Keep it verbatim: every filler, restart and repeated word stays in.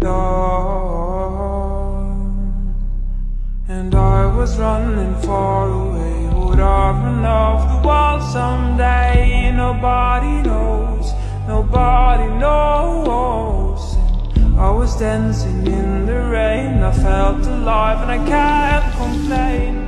dawn, and I was running far away. Would I run off the world someday? Nobody knows, nobody knows. And I was dancing in the rain, I felt alive and I can't complain.